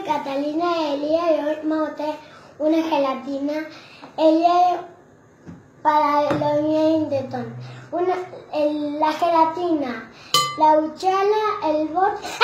Catalina y el día de hoy vamos a tener una gelatina. El día de para los niños de Ton. La gelatina, la cuchara, el bot.